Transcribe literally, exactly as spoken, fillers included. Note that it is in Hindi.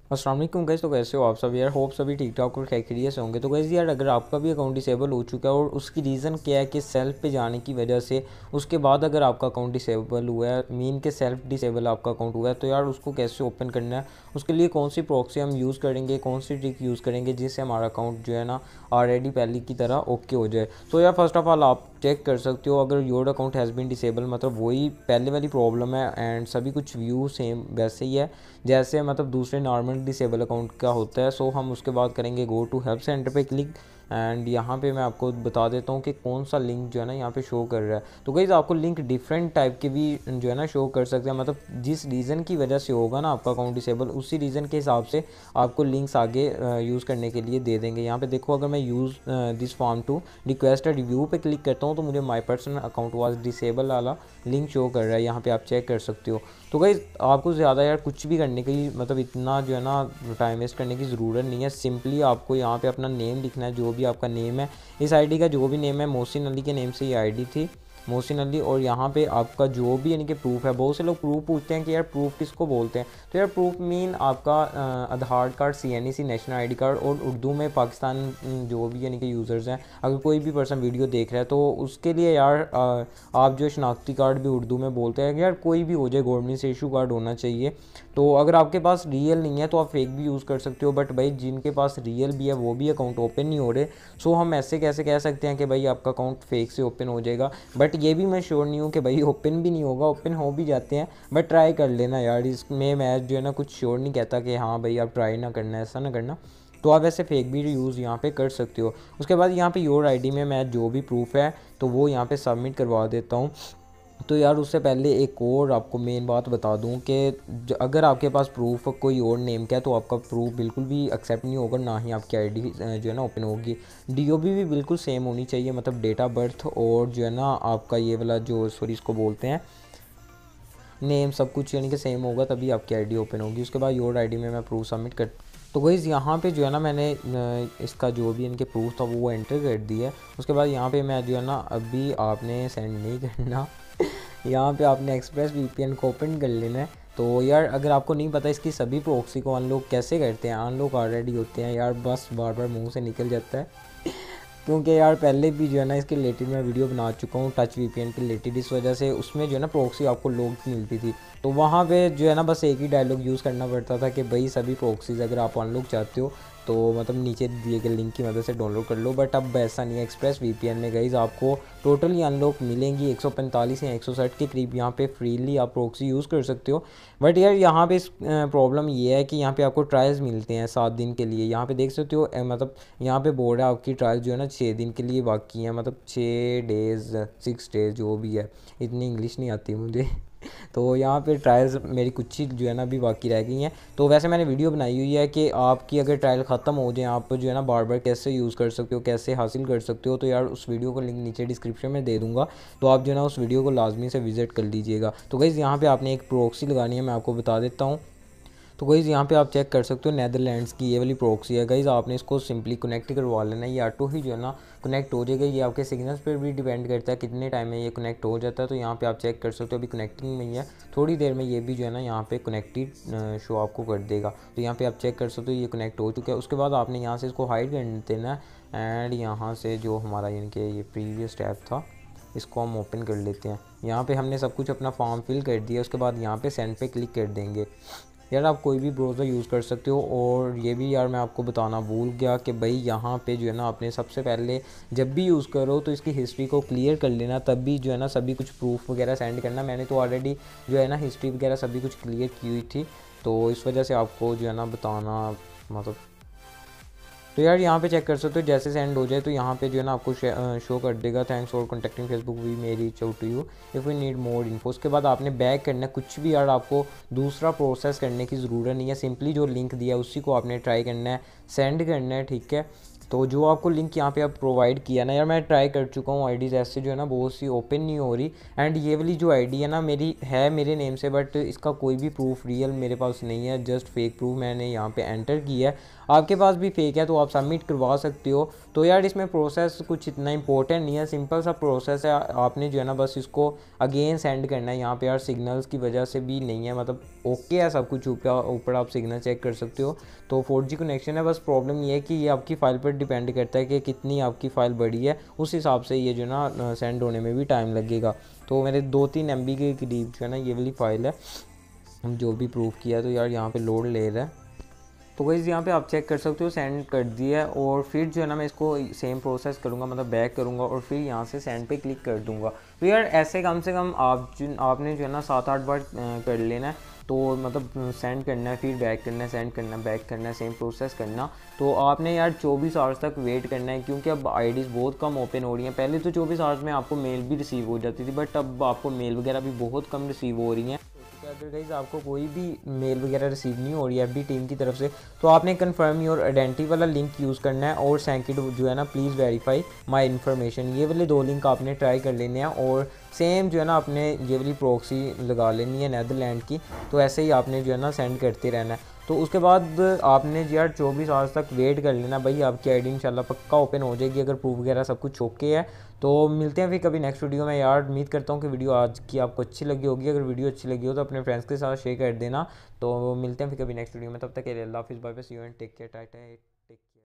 अस्सलाम वालेकुम गाइस। तो कैसे हो आप सब यार? होप सभी ठीक ठाक और खैरियत से होंगे। तो गाइस यार, अगर आपका भी अकाउंट डिसेबल हो चुका है और उसकी रीज़न क्या है कि सेल्फ पे जाने की वजह से उसके बाद अगर आपका अकाउंट डिसेबल हुआ है, मीन के सेल्फ डिसेबल आपका अकाउंट हुआ है, तो यार उसको कैसे ओपन करना है, उसके लिए कौन सी प्रॉक्सी हम यूज़ करेंगे, कौन सी ट्रिक यूज़ करेंगे जिससे हमारा अकाउंट जो है ना ऑलरेडी पहले की तरह ओके हो जाए। तो यार फर्स्ट ऑफ ऑल आप चेक कर सकते हो, अगर your account has been disable मतलब वही पहले वाली प्रॉब्लम है एंड सभी कुछ व्यू सेम वैसे ही है जैसे मतलब दूसरे नॉर्मल डिसेबल अकाउंट का होता है। सो हम उसके बाद करेंगे गो टू हेल्प सेंटर पे क्लिक एंड यहाँ पे मैं आपको बता देता हूँ कि कौन सा लिंक जो है ना यहाँ पे शो कर रहा है। तो गाइस आपको लिंक डिफरेंट टाइप के भी जो है ना शो कर सकते हैं, मतलब जिस रीज़न की वजह से होगा ना आपका अकाउंट डिसेबल उसी रीज़न के हिसाब से आपको लिंक्स आगे यूज़ करने के लिए दे देंगे। यहाँ पे देखो, अगर मैं use this form to request review पे क्लिक करता हूँ तो मुझे my personal account was disable वाला लिंक शो कर रहा है, यहाँ पे आप चेक कर सकते हो। तो गाइस आपको ज़्यादा यार कुछ भी करने की मतलब इतना जो है ना टाइम वेस्ट करने की ज़रूरत नहीं है। सिंपली आपको यहाँ पे अपना नेम लिखना है, जो भी आपका नेम है, इस आईडी का जो भी नेम है, मोहसिन अली के नेम से ये आईडी थी, मोहसिन अली। और यहाँ पे आपका जो भी यानी कि प्रूफ है, बहुत से लोग प्रूफ पूछते हैं कि यार प्रूफ किसको बोलते हैं। तो यार प्रूफ मीन आपका Aadhaar card, C N E C, national ID card और उर्दू में पाकिस्तान जो भी यानी कि यूज़र्स हैं, अगर कोई भी पर्सन वीडियो देख रहा है तो उसके लिए यार आ, आप जो शनाख्ती कार्ड भी उर्दू में बोलते हैं, यार कोई भी हो जाए, गवर्नमेंट से इशू कार्ड होना चाहिए। तो अगर आपके पास रियल नहीं है तो आप फेक भी यूज़ कर सकते हो, बट भाई जिनके पास रियल भी है वो भी अकाउंट ओपन नहीं हो रहे। सो हम ऐसे कैसे कह सकते हैं कि भाई आपका अकाउंट फेक से ओपन हो जाएगा, बट ये भी मैं श्योर नहीं हूँ कि भाई ओपन भी नहीं होगा, ओपन हो भी जाते हैं, बट ट्राई कर लेना यार। इसमें मैं जो है ना कुछ श्योर नहीं कहता कि हाँ भाई आप ट्राई ना करना, ऐसा ना करना। तो आप ऐसे फेक भी यूज़ यहाँ पे कर सकते हो। उसके बाद यहाँ पे योर आईडी में मैं जो भी प्रूफ है तो वो यहाँ पे सबमिट करवा देता हूँ। तो यार उससे पहले एक और आपको मेन बात बता दूं कि अगर आपके पास प्रूफ कोई और नेम का है तो आपका प्रूफ बिल्कुल भी एक्सेप्ट नहीं होगा, ना ही आपकी आईडी जो है ना ओपन होगी। डीओबी भी बिल्कुल सेम होनी चाहिए, मतलब डेट ऑफ बर्थ और जो है ना आपका ये वाला जो सॉरी इसको बोलते हैं नेम, सब कुछ यानी कि सेम होगा, तभी आपकी आईडी ओपन होगी। उसके बाद योर आईडी में मैं प्रूफ सबमिट कर। तो गाइस यहाँ पे जो है ना मैंने इसका जो भी इनके प्रूफ था वो एंटर कर दिया है। उसके बाद यहाँ पे मैं जो है ना अभी आपने सेंड नहीं करना यहाँ पे आपने एक्सप्रेस वीपीएन को ओपन कर लेना है। तो यार अगर आपको नहीं पता इसकी सभी प्रॉक्सी को अनलॉक कैसे करते हैं, अनलॉक ऑलरेडी होते हैं यार, बस बार बार मुंह से निकल जाता है क्योंकि यार पहले भी जो है ना इसके रिलेटेड मैं वीडियो बना चुका हूँ टच वीपीएन के रिलेटेड, इस वजह से उसमें जो है ना प्रॉक्सी आपको लॉक मिलती थी। तो वहाँ पे जो है ना बस एक ही डायलॉग यूज़ करना पड़ता था कि भाई सभी प्रॉक्सीज अगर आप अनलॉक चाहते हो तो मतलब नीचे दिए गए लिंक की मदद से डाउनलोड कर लो। बट अब ऐसा नहीं है, एक्सप्रेस वीपीएन में गाइस आपको टोटली अनलॉक मिलेंगी, एक सौ पैंतालीस या एक सौ साठ के करीब यहाँ पे फ्रीली आप प्रॉक्सी यूज़ कर सकते हो। बट यार यहाँ पे प्रॉब्लम ये है कि यहाँ पे आपको ट्रायल्स मिलते हैं सात दिन के लिए। यहाँ पे देख सकते हो मतलब यहाँ पे बोर्ड है आपकी ट्रायल जो है ना छः दिन के लिए बाकी है, मतलब छः डेज़ सिक्स डेज़ जो भी है, इतनी इंग्लिश नहीं आती मुझे तो यहाँ पे ट्रायल्स मेरी कुछ ही जो है ना अभी बाकी रह गई हैं। तो वैसे मैंने वीडियो बनाई हुई है कि आपकी अगर ट्रायल ख़त्म हो जाए आप जो है ना बार बार कैसे यूज़ कर सकते हो, कैसे हासिल कर सकते हो। तो यार उस वीडियो को लिंक नीचे डिस्क्रिप्शन में दे दूँगा, तो आप जो है ना उस वीडियो को लाजमी से विज़िट कर लीजिएगा। तो गाइस यहाँ पे आपने एक प्रॉक्सी लगानी है, मैं आपको बता देता हूँ। तो गाइज़ यहाँ पे आप चेक कर सकते हो नेदरलैंड्स की ये वाली प्रॉक्सी है। गाइज़ आपने इसको सिंपली कनेक्ट करवा लेना है, ये ऑटो ही जो है ना कनेक्ट हो जाएगा। ये आपके सिग्नल्स पर भी डिपेंड करता है कितने टाइम में ये कनेक्ट हो जाता है। तो यहाँ पे आप चेक कर सकते हो अभी कनेक्टिंग में ही है, थोड़ी देर में ये भी जो है ना यहाँ पे कनेक्टेड शो आपको कर देगा। तो यहाँ पर आप चेक कर सकते हो ये कनेक्ट हो चुका है। उसके बाद आपने यहाँ से इसको हाइड कर देना है एंड यहाँ से जो हमारा यानी कि ये प्रीवियस टैब था इसको हम ओपन कर लेते हैं। यहाँ पे हमने सब कुछ अपना फॉर्म फिल कर दिया। उसके बाद यहाँ पे सेंड पे क्लिक कर देंगे। यार आप कोई भी ब्राउज़र यूज़ कर सकते हो। और ये भी यार मैं आपको बताना भूल गया कि भाई यहाँ पे जो है ना आपने सबसे पहले जब भी यूज़ करो तो इसकी हिस्ट्री को क्लियर कर लेना, तब भी जो है ना सभी कुछ प्रूफ वगैरह सेंड करना। मैंने तो ऑलरेडी जो है ना हिस्ट्री वगैरह सभी कुछ क्लियर की हुई थी, तो इस वजह से आपको जो है ना बताना मतलब। तो यार यहाँ पे चेक कर सकते हो जैसे सेंड हो जाए तो यहाँ पे जो है ना आपको शो कर देगा thanks for contacting Facebook we may reach out to you if you need more info. उसके बाद आपने बैक करना है, कुछ भी यार आपको दूसरा प्रोसेस करने की ज़रूरत नहीं है, सिंपली जो लिंक दिया है उसी को आपने ट्राई करना है, सेंड करना है, ठीक है। तो जो आपको लिंक यहाँ पे आप प्रोवाइड किया ना, यार मैं ट्राई कर चुका हूँ आईडीज़ ऐसे जो है ना बहुत सी ओपन नहीं हो रही। एंड ये वाली जो आईडी है ना मेरी है मेरे नेम से, बट इसका कोई भी प्रूफ रियल मेरे पास नहीं है, जस्ट फेक प्रूफ मैंने यहाँ पे एंटर किया है। आपके पास भी फेक है तो आप सबमिट करवा सकते हो। तो यार इसमें प्रोसेस कुछ इतना इंपॉर्टेंट नहीं है, सिंपल सा प्रोसेस है। आपने जो है ना बस इसको अगेन सेंड करना है। यहाँ पे यार सिग्नल्स की वजह से भी नहीं है, मतलब ओके है सब कुछ, ऊपर ऊपर आप सिग्नल चेक कर सकते हो। तो फोर जी कनेक्शन है, बस प्रॉब्लम ये है कि ये आपकी फ़ाइल पर डिपेंड करता है कि कितनी आपकी फ़ाइल बड़ी है, उस हिसाब से ये जो है ना सेंड होने में भी टाइम लगेगा। तो मेरे दो तीन एम बी के करीब जो है ना ये वाली फ़ाइल है, हम जो भी प्रूफ किया। तो यार यहाँ पे लोड ले रहा है। तो गाइस यहाँ पे आप चेक कर सकते हो सेंड कर दिया है। और फिर जो है ना मैं इसको सेम प्रोसेस करूँगा, मतलब बैक करूँगा और फिर यहाँ से सेंड पे क्लिक कर दूँगा। तो यार ऐसे कम से कम आप जो आपने जो है ना सात आठ बार कर लेना है। तो मतलब सेंड करना है, फिर बैक करना है, सेंड करना है, बैक करना है, सेम प्रोसेस करना। तो आपने यार चौबीस आवर्स तक वेट करना है, क्योंकि अब आईडीज़ बहुत कम ओपन हो रही हैं। पहले तो चौबीस आवर्स में आपको मेल भी रिसीव हो जाती थी, बट अब आपको मेल वगैरह भी बहुत कम रिसीव हो रही हैं। तो अगर गाइस आपको कोई भी मेल वगैरह रिसीव नहीं हो रही है एफ बी टीम की तरफ से, तो आपने कन्फर्म योर आइडेंटिटी वाला लिंक यूज़ करना है और सेकंड जो है ना प्लीज़ वेरीफाई माय इन्फॉर्मेशन, ये वाले दो लिंक आपने ट्राई कर लेने हैं। और सेम जो है ना आपने ये वाली प्रॉक्सी लगा लेनी है नेदरलैंड की। तो ऐसे ही आपने जो है ना सेंड करते रहना है। तो उसके बाद आपने यार चौबीस आवर्स तक वेट कर लेना भाई, आपकी आईडी इंशाल्लाह पक्का ओपन हो जाएगी अगर प्रूफ वगैरह सब कुछ ओके है। तो मिलते हैं फिर कभी नेक्स्ट वीडियो में। यार उम्मीद करता हूँ कि वीडियो आज की आपको अच्छी लगी होगी। अगर वीडियो अच्छी लगी हो तो अपने फ्रेंड्स के साथ शेयर कर देना। तो मिलते हैं फिर कभी नेक्स्ट वीडियो में, तब तक के लिए अल्लाह हाफिज़, bye bye, see you and take care, Tata.